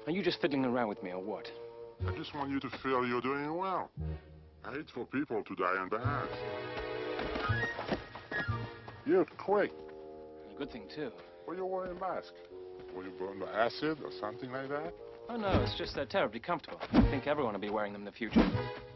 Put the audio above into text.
Are you just fiddling around with me or what? I just want you to feel you're doing well. I hate for people to die in bad. You're quick. A good thing, too. Were you wearing a mask? Were you burned by acid or something like that? Oh, no, it's just they're terribly comfortable. I think everyone will be wearing them in the future.